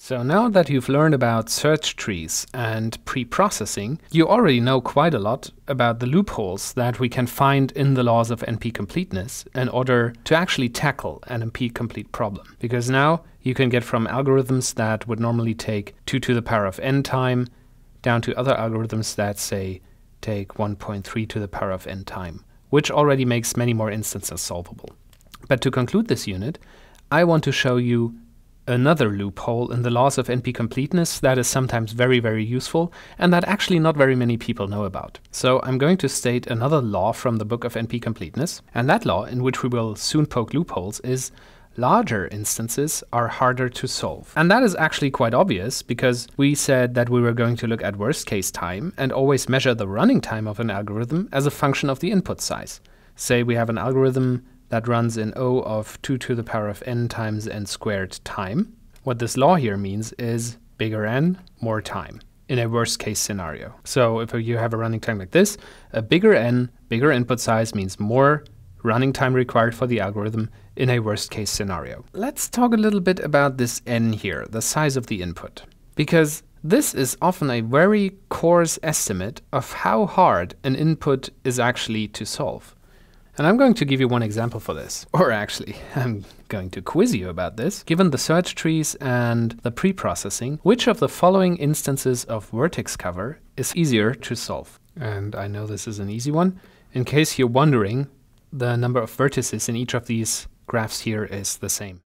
So now that you've learned about search trees and pre-processing, you already know quite a lot about the loopholes that we can find in the laws of NP-completeness in order to actually tackle an NP-complete problem. Because now you can get from algorithms that would normally take 2 to the power of n time down to other algorithms that, say, take 1.3 to the power of n time, which already makes many more instances solvable. But to conclude this unit, I want to show you another loophole in the laws of NP-completeness that is sometimes very, very useful and that actually not very many people know about. So I'm going to state another law from the book of NP-completeness, and that law, in which we will soon poke loopholes, is larger instances are harder to solve. And that is actually quite obvious because we said that we were going to look at worst case time and always measure the running time of an algorithm as a function of the input size. Say we have an algorithm that runs in O of 2 to the power of n times n squared time. What this law here means is bigger n, more time, in a worst case scenario. So if you have a running time like this, a bigger n, bigger input size means more running time required for the algorithm in a worst case scenario. Let's talk a little bit about this n here, the size of the input, because this is often a very coarse estimate of how hard an input is actually to solve. And I'm going to give you one example for this. Or actually, I'm going to quiz you about this. Given the search trees and the pre-processing, which of the following instances of vertex cover is easier to solve? And I know this is an easy one. In case you're wondering, the number of vertices in each of these graphs here is the same.